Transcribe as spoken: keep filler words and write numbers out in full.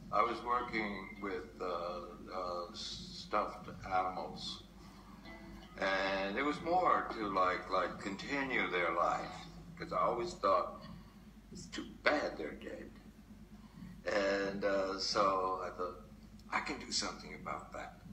I was working with uh, uh, stuffed animals, and it was more to like like continue their life, because I always thought it's too bad they're dead, and uh, so I thought I can do something about that.